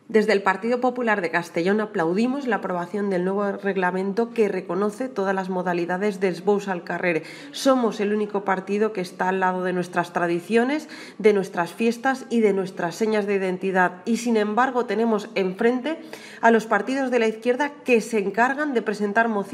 Desde el Partido Popular de Castellón aplaudimos la aprobación del nuevo reglamento que reconoce todas las modalidades dels bous al carrer. Somos el único partido que está al lado de nuestras tradiciones, de nuestras fiestas y de nuestras señas de identidad. Y sin embargo tenemos enfrente a los partidos de la izquierda que se encargan de presentar mociones